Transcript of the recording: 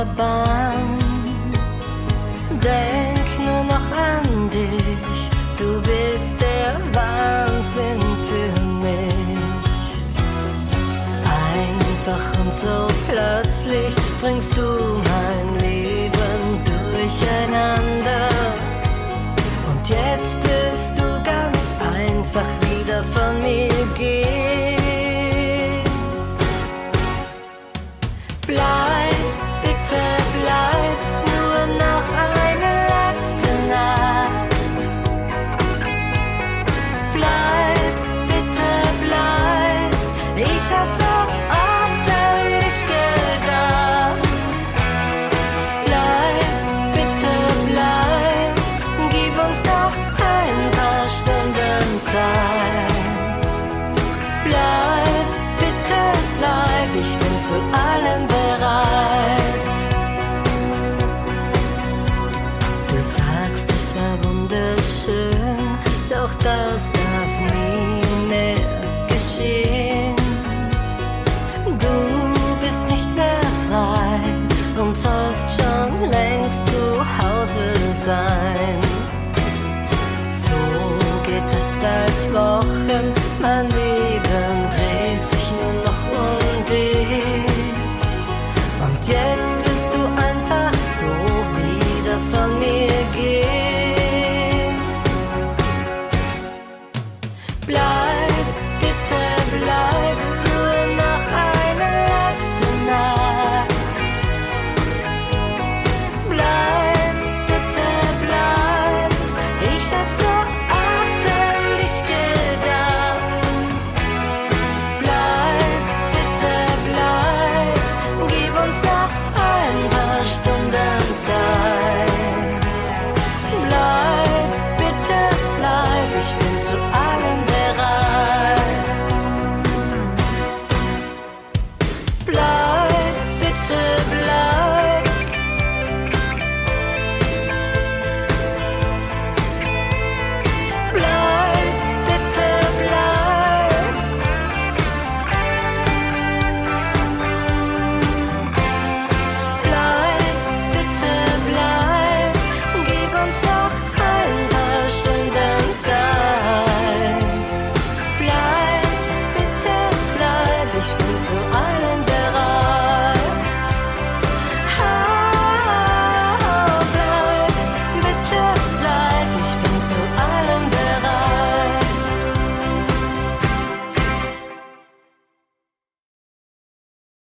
der Bahn. Denk nur noch an dich, du bist der Wahnsinn für mich. Einfach und so plötzlich bringst du mein Leben durcheinander. Und jetzt willst du ganz einfach wieder von mir gehen. Bleib, bitte bleib, nur noch eine letzte Nacht. Bleib, bitte bleib, ich hab so oft an dich gedacht. Bleib, bitte bleib, gib uns doch ein paar Stunden Zeit. Bleib, bitte bleib, ich bin zu allem bereit. Du sagst, es war wunderschön, doch das darf nie mehr geschehen. Du bist nicht mehr frei und sollst schon längst zu Hause sein. So geht es seit Wochen, mein Leben dreht sich nur noch um dich. Und jetzt